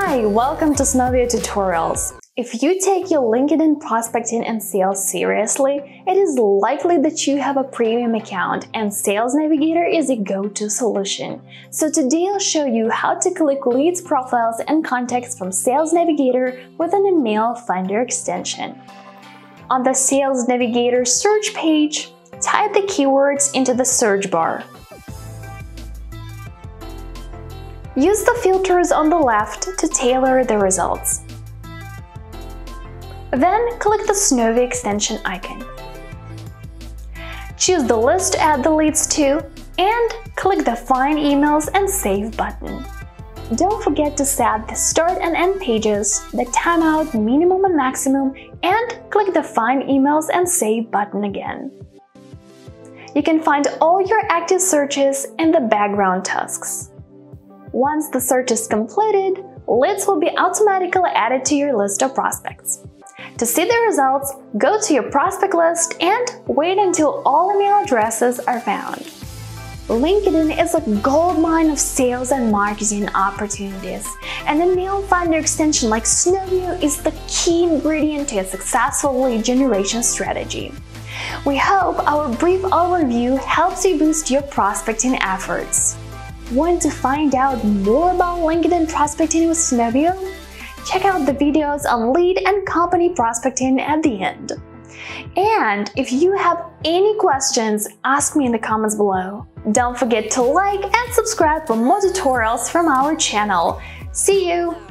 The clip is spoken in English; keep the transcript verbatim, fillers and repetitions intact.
Hi, welcome to Snovio tutorials. If you take your LinkedIn prospecting and sales seriously, it is likely that you have a premium account and Sales Navigator is a go-to solution. So today I'll show you how to click leads, profiles, and contacts from Sales Navigator with an email finder extension. On the Sales Navigator search page, type the keywords into the search bar. Use the filters on the left to tailor the results. Then click the Snovio extension icon. Choose the list to add the leads to and click the Find Emails and Save button. Don't forget to set the start and end pages, the timeout, minimum and maximum, and click the Find Emails and Save button again. You can find all your active searches in the background tasks. Once the search is completed, leads will be automatically added to your list of prospects. To see the results, go to your prospect list and wait until all email addresses are found. LinkedIn is a goldmine of sales and marketing opportunities, and an email finder extension like Snovio is the key ingredient to a successful lead generation strategy. We hope our brief overview helps you boost your prospecting efforts. Want to find out more about LinkedIn prospecting with Snovio? Check out the videos on lead and company prospecting at the end. And if you have any questions, ask me in the comments below. Don't forget to like and subscribe for more tutorials from our channel. See you!